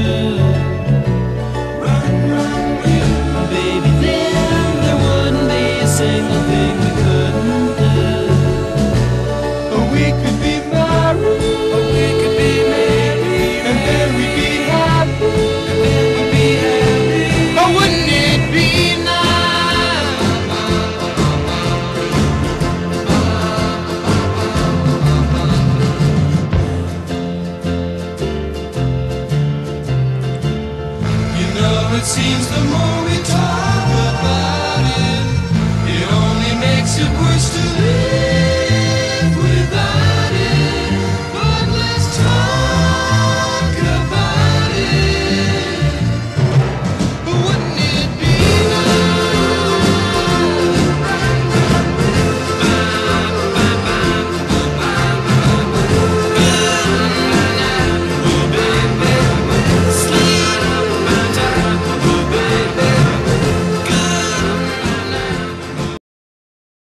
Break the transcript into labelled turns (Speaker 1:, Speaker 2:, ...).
Speaker 1: Run, run, you. Baby, then there wouldn't be a single thing we couldn't do.
Speaker 2: Or we could be married,
Speaker 1: Or we could be married,
Speaker 2: and then we'd be happy,
Speaker 1: and then we'd be happy.
Speaker 2: or wouldn't it be nice?
Speaker 1: You know, it seems the more we talk,